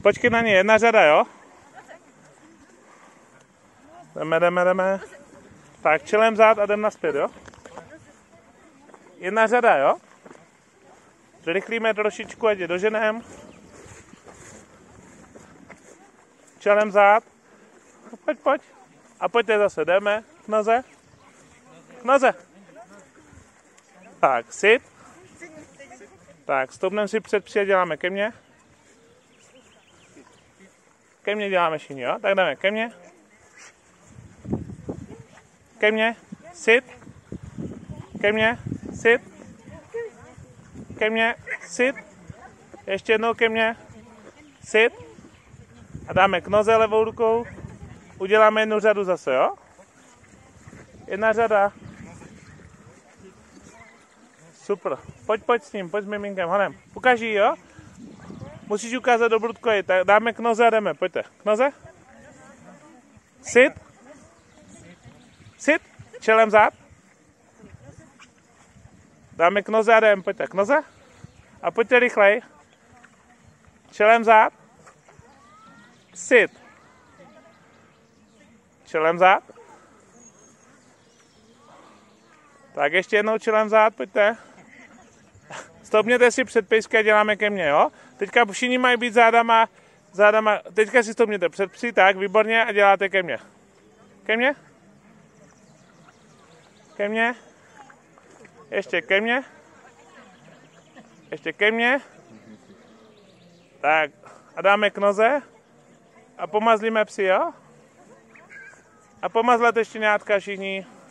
Počkej na ně, jedna řada, jo? Jdeme. Tak, čelem zad a jdem naspět, jo? Jedna řada, jo? Zrychlíme trošičku, ať je doženem. Čelem zad. Pojď. A pojďte zase, jdeme. K noze. Tak, sit. Tak, stoupneme si před a děláme ke mně. Ke mně děláme všichni, jo? Tak jdeme ke mně. Ke mně. Sit. Ke mně. Sit. Ke mně. Sit. Ještě jednou ke mně. Sit. A dáme k noze levou rukou. Uděláme jednu řadu zase, jo? Jedna řada. Super. Pojď s ním, pojď s miminkem, honem. Ukaž jí, jo? Musíš ukázat do brudkoji. Tak dáme k noze a jdeme, pojďte. K noze. Sit. Sit. Čelem zad. Dáme k noze a jdeme, pojďte. K noze. A pojďte rychlej. Čelem zad. Sit. Čelem zad. Tak ještě jednou čelem zad, pojďte. Stoupněte si před pejsky a děláme ke mně, jo? Teďka všichni mají být zádama. Teďka si stoupněte před psy, tak, výborně, a děláte ke mně. Ke mně. Ke mně. Ještě ke mně. Ještě ke mně. Tak, a dáme k noze. A pomazlíme psy, jo? A pomazlete štěňátka všichni.